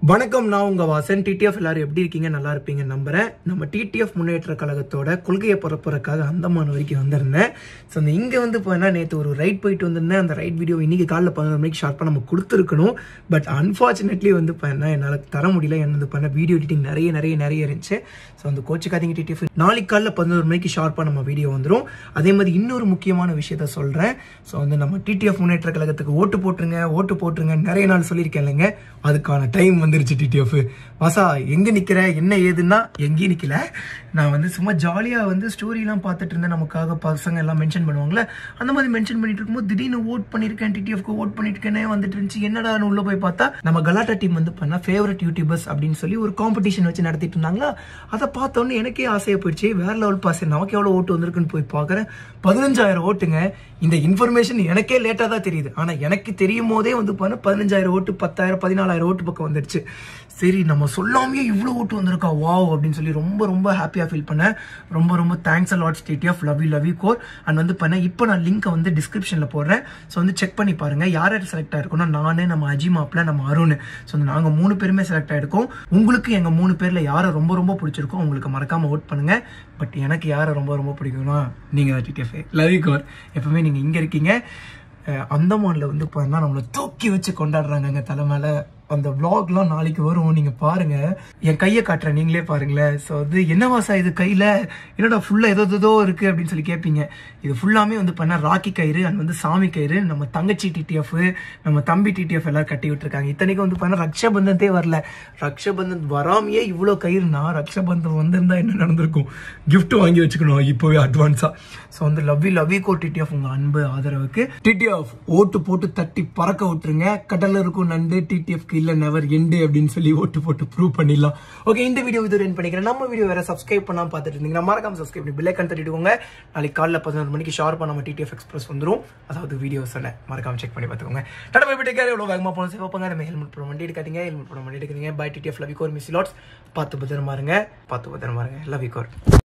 வணக்கம், நான் உங்க வாசன். டிடிஎஃப் எல்லாரும் எப்படி இருக்கீங்க? நல்லா இருப்பீங்க நம்புறேன். நம்ம டிடிஎஃப் முன்னேற்ற கழகத்தோட கொள்கையை பரப்புறதுக்காக அந்தமான் வரைக்கும் வந்திருந்தேன். ஸோ அந்த இங்கே வந்து போனா நேற்று ஒரு ரைட் போயிட்டு வந்திருந்தேன். அந்த ரைட் வீடியோ இன்னைக்கு காலைல 11 மணிக்கு ஷார்ப்பாக நம்ம கொடுத்துருக்கணும். பட் அன்ஃபார்ச்சுனேட்லி வந்து பண்ண என்னால் தர முடியல. என்ன வந்து பண்ண வீடியோ எடிட்டிங் நிறைய இருந்துச்சு. ஸோ அந்த கோச்சுக்காதீங்க டிடிஎஃப். நாளைக்கு காலைல 11 மணிக்கு ஷார்ப்பாக நம்ம வீடியோ வந்துடும். அதே மாதிரி இன்னொரு முக்கியமான விஷயத்த சொல்கிறேன். ஸோ வந்து நம்ம டிடிஎஃப் முன்னேற்ற கழகத்துக்கு ஓட்டு போட்டுருங்க நிறைய நாள் சொல்லியிருக்கேன் இல்லைங்க. அதுக்கான டைம் வந்துருச்சு. டிடிஎஃப் வாசா எங்க நிக்கிற என்ன ஏதுன்னா எங்கேயும் நிக்கல. நான் வந்து சும்மா ஜாலியா வந்து ஸ்டோரிலாம் பார்த்துட்டு இருந்தேன். நமக்காக பசங்க எல்லாம் மென்ஷன் பண்ணுவாங்களே, அந்த மாதிரி மென்ஷன் பண்ணிட்டு இருக்கும்போது திடீர்னு ஓட் பண்ணிருக்கேன், டிடிஎஃப்க்கு ஓட் பண்ணிருக்கேனே வந்துட்டு இருந்துச்சு. என்னடா உள்ள போய் பார்த்தா நம்ம கலாட்டா டீம் வந்து பண்ண ஃபேவரட் யூடியூபர்ஸ் அப்படின்னு சொல்லி ஒரு காம்படிஷன் வச்சு நடத்திட்டு இருந்தாங்களா. அதை பார்த்தோன்னே எனக்கே ஆசையா போயிடுச்சு. வேற லெவல் பாஸ், நமக்கு எவ்வளவு ஓட்டு வந்திருக்குன்னு போய் பார்க்குறேன். 15,000 ஓட்டுங்க. இந்த இன்ஃபர்மேஷன் எனக்கே லேட்டா தான் தெரியுது. ஆனா எனக்கு தெரியும் போதே வந்து பண்ண 15,000 ஓட்டு, 10,000 14,000 ஓட்டு பக்கம் வந்துருச்சு. சரி, நம்ம சொல்லாமே இவ்வளோ ஓட்டு வந்திருக்கா, வாவ் அப்படின்னு சொல்லி ரொம்ப ஹாப்பியாக ஃபீல் பண்ணேன். ரொம்ப thanks lots TTF, love you கோர். அண்ட் வந்து பண்ணேன். இப்போ நான் லிங்க்கை வந்து டிஸ்கிரிப்ஷனில் போடுறேன். ஸோ வந்து செக் பண்ணி பாருங்க. யார் செலக்ட் ஆயிருக்கோம்னா நான், நம்ம அஜிமாப்ல, நம்ம அருண். ஸோ நாங்கள் 3 பேருமே செலக்ட் ஆயிருக்கோம். உங்களுக்கு எங்கள் 3 பேரில் யாரை ரொம்ப பிடிச்சிருக்கோம் உங்களுக்கு மறக்காம ஓட் பண்ணுங்க. பட் எனக்கு யாரை ரொம்ப பிடிக்கும்னா நீங்க தான் டிடிஎஃப். Love you core. எப்பவுமே நீங்க இங்க இருக்கீங்க. அந்தமான்ல வந்து பார்த்தா நம்மளை தூக்கி வச்சு கொண்டாடுறாங்க தலை மேல. அந்த விளாக்லாம் நாளைக்கு வரும், நீங்க பாருங்க. என் கையை காட்டுறேன், நீங்களே பாருங்களேன். ஸோ அது என்ன வாசா இது கையில என்னடா ஃபுல்லா ஏதோ இருக்கு அப்படின்னு சொல்லி கேட்பீங்க. இது ஃபுல்லாமே வந்து பண்ண ராக்கி கயிறு அண்ட் வந்து சாமி கயிறு. நம்ம தங்கச்சி டிடிஎஃப், நம்ம தம்பி டிடிஎஃப் எல்லாம் கட்டி விட்டுருக்காங்க. இத்தனைக்கும் வந்து பண்ண ரக்ஷபந்தனே வரல. ரக்ஷபந்தன் வராமையே இவ்வளோ கயிறுனா ரக்ஷபந்தன் வந்திருந்தா என்ன நடந்திருக்கும்? கிஃப்ட் வாங்கி வச்சுக்கணும் இப்போவே அட்வான்ஸா. ஸோ வந்து லவ் யூ கோ டிடிஎஃப். உங்க அன்பு ஆதரவுக்கு டிடிஎஃப் ஓட்டு போட்டு தட்டி பறக்க விட்டுருங்க. கடல்ல இருக்கும் நண்டு டிடிஎஃப் இல்ல நெவர் எண்டு அப்படின்னு சொல்லி ஓட்டு போட்டு ப்ரூவ் பண்ணிடலாம். ஓகே, இந்த வீடியோ இது எண்ட் பண்ணிக்கிறேன். நம்ம வீடியோ வேற சப்ஸ்கிரைப் பண்ணாம பார்த்துட்டு இருந்தீங்கன்னா மறக்காம சப்ஸ்கிரைப் பண்ணி பெல் ஐகான் தட்டிடுவோங்க. நாளைக்கு காலைல 11 மணிக்கு ஷார்ப்பா நம்ம டிடிஎஃப் எக்ஸ்பிரஸ் வந்துடும். அதாவது வீடியோ சொன்னேன், மறக்காம செக் பண்ணி பார்த்துக்கோங்க. Tata bye bye, take care. எவ்வளவு வேகமா போன சேவப்பாங்க. நம்ம ஹெல்மெட் போட வண்டி எடுக்காதீங்க, ஹெல்மெட் போட வண்டி எடுக்காதீங்க. பை டிடிஎஃப், லவ் யூ கோர், மிஸ் லாட்ஸ். பார்த்து பத்திரமா இருங்க. Love you core.